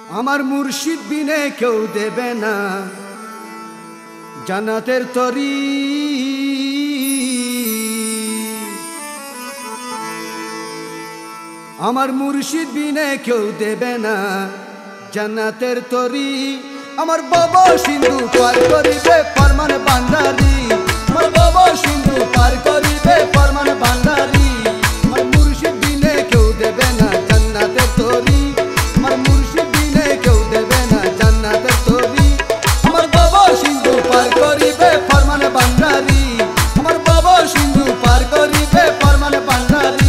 আমার মুর্শিদ বিনে কেউ দেবে না জান্নাতের তরি। আমার মুর্শিদ বিনে কেউ দেবে না জান্নাতের তরি। আমার বাবা সিন্ধু পার করিবে ফরমান ভান্ডারি। আমার বাবা সিন্ধু পার করিবে ফরমান ভান্ডারি। আমার মুর্শিদ বিনে কেউ দেবে না জান্নাতের তরি। আমার মুর্শিদ বিনে কেউ দেবে না জান্নাতের তরি। আমার বাবা সিন্ধু পার করিবে ফরমান ভান্ডারি। আমার বাবা সিন্ধু পার করিবে ফরমান ভান্ডারি।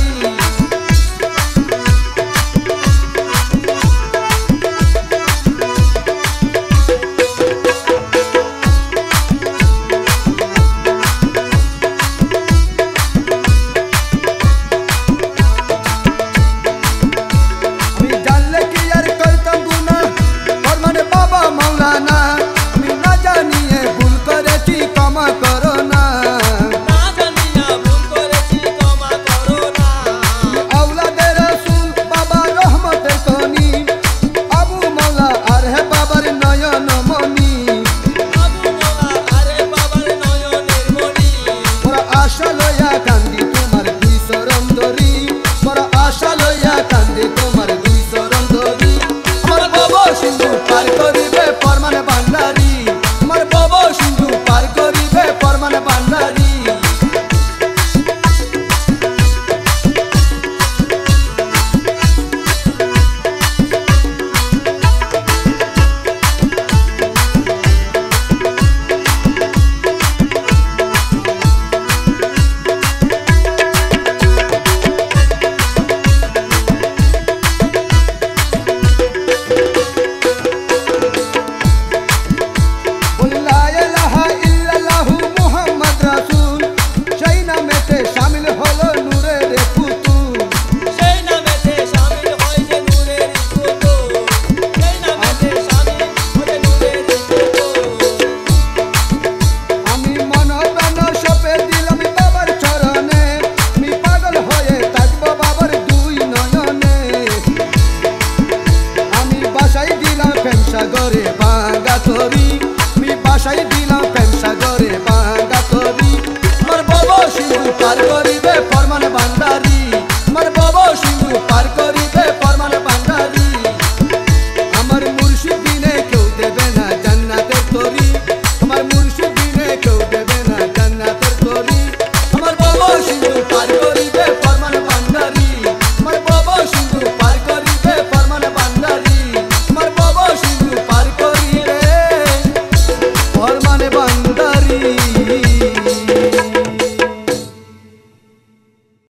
সাগরে ভাঙা তরি, আমি বাসায়